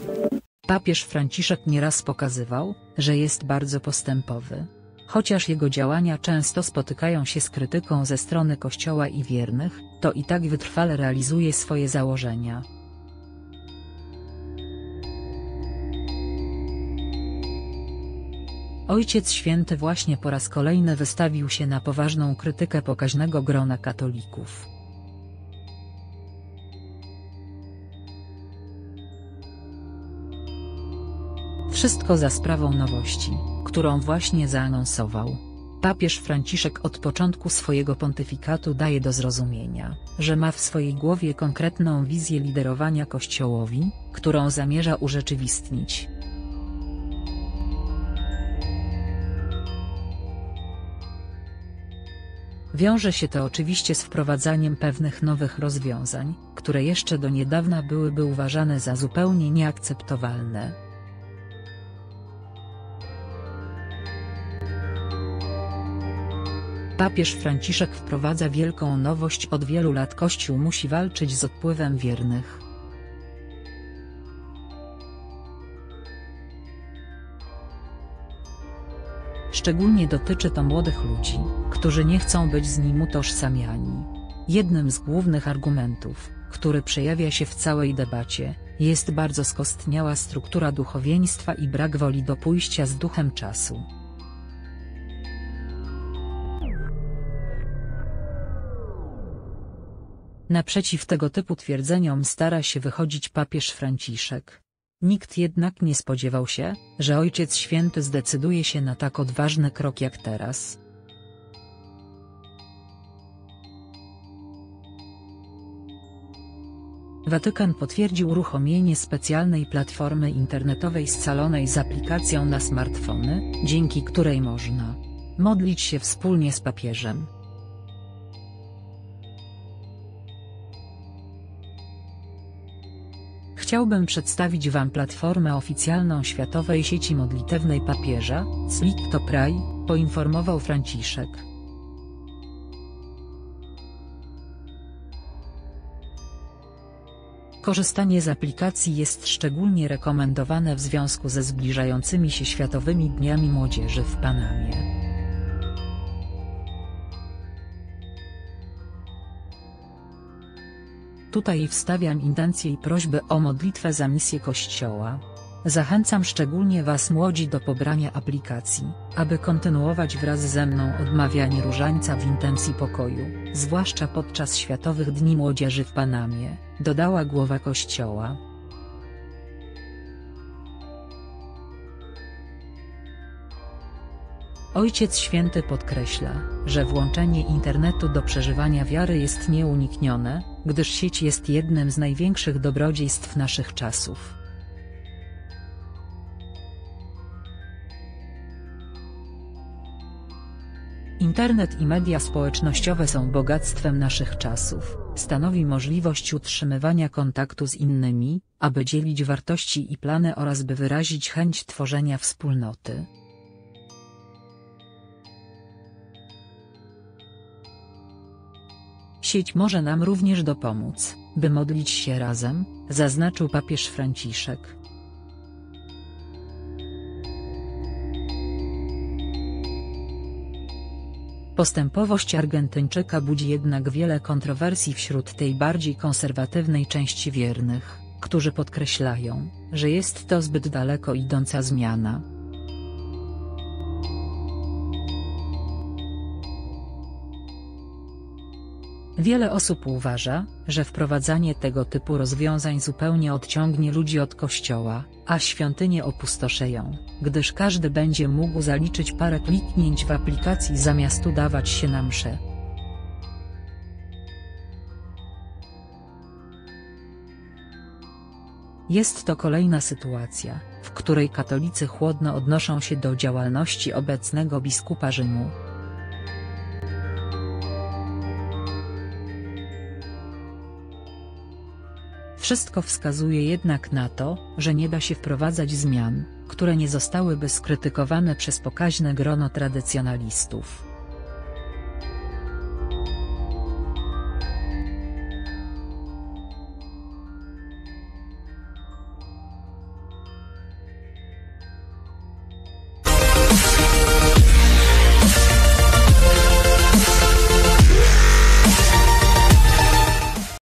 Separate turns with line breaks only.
Papież Franciszek nieraz pokazywał, że jest bardzo postępowy. Chociaż jego działania często spotykają się z krytyką ze strony Kościoła i wiernych, to i tak wytrwale realizuje swoje założenia. Ojciec Święty właśnie po raz kolejny wystawił się na poważną krytykę pokaźnego grona katolików. Wszystko za sprawą nowości, którą właśnie zaanonsował. Papież Franciszek od początku swojego pontyfikatu daje do zrozumienia, że ma w swojej głowie konkretną wizję liderowania Kościołowi, którą zamierza urzeczywistnić. Wiąże się to oczywiście z wprowadzaniem pewnych nowych rozwiązań, które jeszcze do niedawna byłyby uważane za zupełnie nieakceptowalne. Papież Franciszek wprowadza wielką nowość. Od wielu lat Kościół musi walczyć z odpływem wiernych. Szczególnie dotyczy to młodych ludzi, którzy nie chcą być z nim utożsamiani. Jednym z głównych argumentów, który przejawia się w całej debacie, jest bardzo skostniała struktura duchowieństwa i brak woli do pójścia z duchem czasu. Naprzeciw tego typu twierdzeniom stara się wychodzić papież Franciszek. Nikt jednak nie spodziewał się, że Ojciec Święty zdecyduje się na tak odważny krok jak teraz. Watykan potwierdził uruchomienie specjalnej platformy internetowej scalonej z aplikacją na smartfony, dzięki której można modlić się wspólnie z papieżem. Chciałbym przedstawić Wam platformę oficjalną Światowej Sieci Modlitewnej Papieża, Sleep2Pray, poinformował Franciszek. Korzystanie z aplikacji jest szczególnie rekomendowane w związku ze zbliżającymi się Światowymi Dniami Młodzieży w Panamie. Tutaj wstawiam intencje i prośby o modlitwę za misję Kościoła. Zachęcam szczególnie Was młodzi do pobrania aplikacji, aby kontynuować wraz ze mną odmawianie różańca w intencji pokoju, zwłaszcza podczas Światowych Dni Młodzieży w Panamie, dodała głowa Kościoła. Ojciec Święty podkreśla, że włączenie internetu do przeżywania wiary jest nieuniknione, gdyż sieć jest jednym z największych dobrodziejstw naszych czasów. Internet i media społecznościowe są bogactwem naszych czasów, stanowi możliwość utrzymywania kontaktu z innymi, aby dzielić wartości i plany oraz by wyrazić chęć tworzenia wspólnoty. Sieć może nam również dopomóc, by modlić się razem, zaznaczył papież Franciszek. Postępowość Argentyńczyka budzi jednak wiele kontrowersji wśród tej bardziej konserwatywnej części wiernych, którzy podkreślają, że jest to zbyt daleko idąca zmiana. Wiele osób uważa, że wprowadzanie tego typu rozwiązań zupełnie odciągnie ludzi od Kościoła, a świątynie opustoszeją, gdyż każdy będzie mógł zaliczyć parę kliknięć w aplikacji zamiast udawać się na mszę. Jest to kolejna sytuacja, w której katolicy chłodno odnoszą się do działalności obecnego biskupa Rzymu. Wszystko wskazuje jednak na to, że nie da się wprowadzać zmian, które nie zostałyby skrytykowane przez pokaźne grono tradycjonalistów.